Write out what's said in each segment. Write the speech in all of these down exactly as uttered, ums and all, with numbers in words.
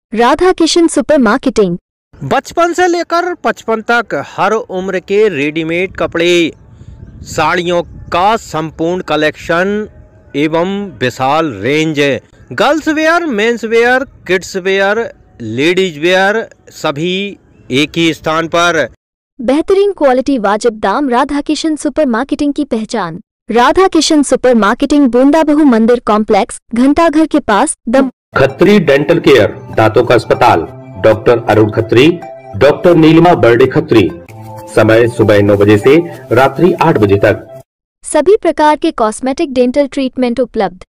Radha Kishan super marketing. बचपन से लेकर पचपन तक हर उम्र के रेडीमेड कपड़े, साड़ियों का संपूर्ण कलेक्शन एवं विशाल range, girls wear, mens wear, kids wear, ladies wear, सभी एक ही स्थान पर। बेहतरीन क्वालिटी, वाजिब दाम। राधा किशन सुपर मार्केटिंग की पहचान। राधा किशन सुपर मार्केटिंग, बूंदा बहु मंदिर कॉम्प्लेक्स, घंटाघर के पास, दम। खत्री डेंटल केयर, दांतों का अस्पताल, डॉक्टर अरुण खत्री, डॉक्टर नीलिमा बर्डे खत्री। समय सुबह नौ बजे से रात्रि आठ बजे तक। सभी प्रकार के कॉस्मेटिक डेंटल ट्रीटमेंट उपलब्ध।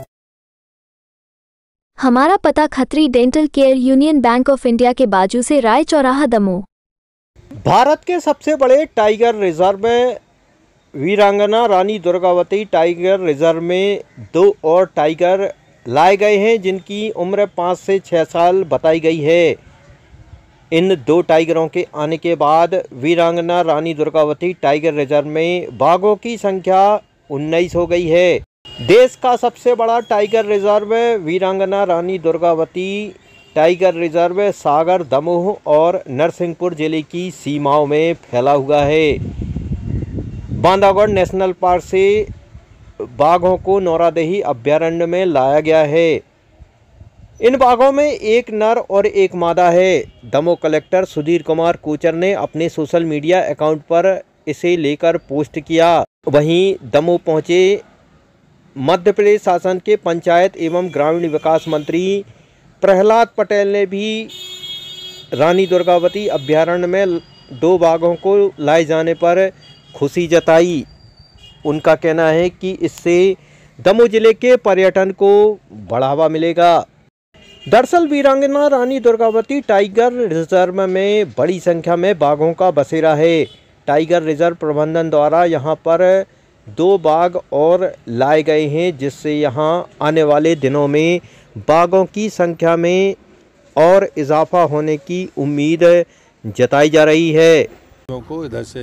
हमारा पता Khatri dental care, union bank of India के बाजू से, राय चौराहा, दमोह। भारत के सबसे बड़े tiger reserve Veerangana Rani Durgavati tiger reserve में दो और टाइगर लाए गए हैं, जिनकी उम्र पाँच से छः साल बताई गई है। इन दो टाइगरों के आने के बाद वीरांगना रानी दुर्गावती टाइगर रिजर्व में बाघों की संख्या उन्नीस हो गई है। देश का सबसे बड़ा tiger reserve Veerangana Rani Durgavati tiger reserve Sagar, Damoh और नरसिंहपुर जिले की सीमाओं में फैला हुआ है। बांधवगढ़ नेशनल पार्क से बाघों को नौरादेही अभ्यारण्य में लाया गया है। इन बाघों में एक नर और एक मादा है। दमोह कलेक्टर सुधीर कुमार कोचर ने अपने सोशल मीडिया अकाउंट पर इसे लेकर पोस्ट किया। वहीं दमोह पहुंचे मध्य प्रदेश शासन के पंचायत एवं ग्रामीण विकास मंत्री प्रहलाद पटेल ने भी रानी दुर्गावती अभ्यारण्य में दो बाघों को लाए जाने पर खुशी जताई। उनका कहना है कि इससे दमोह जिले के पर्यटन को बढ़ावा मिलेगा। दरअसल वीरांगना रानी दुर्गावती टाइगर रिजर्व में बड़ी संख्या में बाघों का बसेरा है। टाइगर रिजर्व प्रबंधन द्वारा यहां पर दो बाघ और लाए गए हैं, जिससे यहां आने वाले दिनों में बाघों की संख्या में और इजाफा होने की उम्मीद जताई जा रही है। को इधर से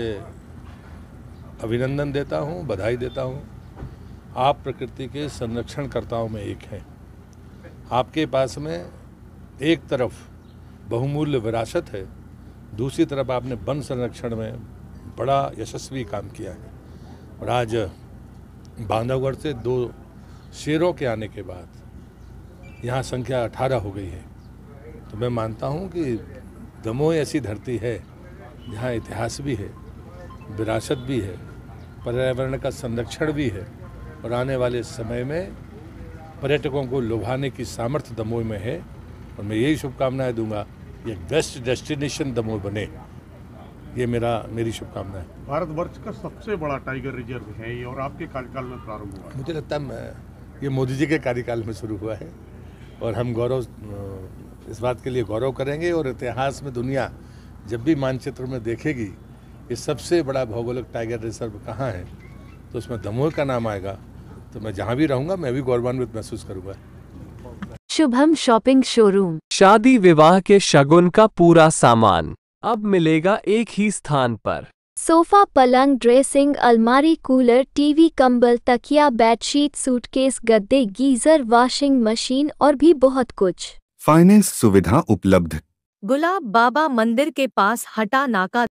अभिनंदन देता हूं, बधाई देता हूं। आप प्रकृति के संरक्षणकर्ताओं में एक हैं। आपके पास में एक तरफ बहुमूल्य विरासत है, दूसरी तरफ आपने वन संरक्षण में बड़ा यशस्वी काम किया है। और आज बांधवगढ़ से दो शेरों के आने के बाद यहाँ संख्या अठारह हो गई है। तो मैं मानता हूँ कि दमोह ऐसी धरती है जहाँ इतिहास भी है, विरासत भी है, पर्यावरण का संरक्षण भी है और आने वाले समय में पर्यटकों को लुभाने की सामर्थ्य दमोह में है। और मैं यही शुभकामनाएं दूंगा, ये बेस्ट डेस्टिनेशन दमोह बने, ये मेरा मेरी शुभकामना है। भारतवर्ष का सबसे बड़ा टाइगर रिजर्व है ये और आपके कार्यकाल में प्रारंभ हुआ है। मुझे लगता है ये मोदी जी के कार्यकाल में शुरू हुआ है और हम गौरव इस बात के लिए गौरव करेंगे। और इतिहास में दुनिया जब भी मानचित्र में देखेगी ये सबसे बड़ा भौगोलिक टाइगर रिजर्व कहाँ है, तो उसमें दमोह का नाम आएगा। तो मैं जहाँ भी रहूँगा मैं भी गौरवान्वित महसूस करूँगा। शुभम शॉपिंग शोरूम, शादी विवाह के शगुन का पूरा सामान अब मिलेगा एक ही स्थान पर। सोफा, पलंग, ड्रेसिंग, अलमारी, कूलर, टीवी, कंबल, तकिया, बेडशीट, सूटकेस, गद्दे, गीजर, वॉशिंग मशीन और भी बहुत कुछ। फाइनेंस सुविधा उपलब्ध। गुलाब बाबा मंदिर के पास, हटा नाका।